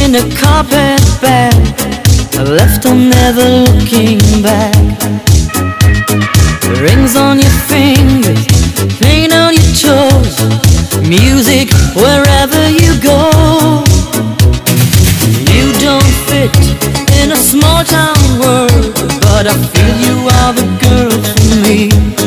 in a carpet bag, left on never looking back. Rings on your fingers, paint on your toes, music wherever you go. You don't fit in a small town world, but I feel you are the girl for me.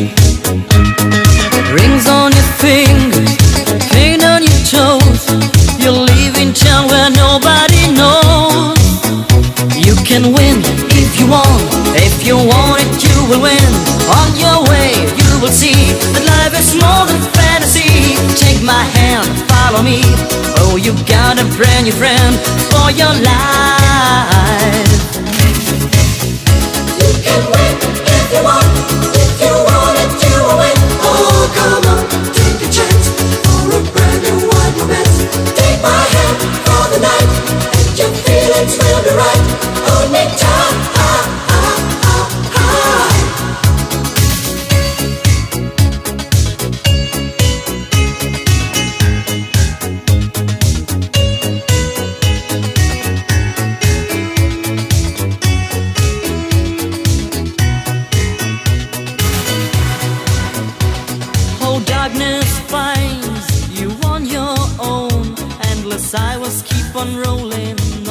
Rings on your fingers, paint on your toes, you're leaving town where nobody knows. You can win if you want it you will win. On your way you will see that life is more than fantasy. Take my hand, follow me, oh you got a brand new friend for your life. You can win if you want it you will win. Oh come on, take a chance for a brand new wide romance. Take my hand for the night and your feelings will be right. Hold me tight. Darkness finds you on your own, endless highways keep on rolling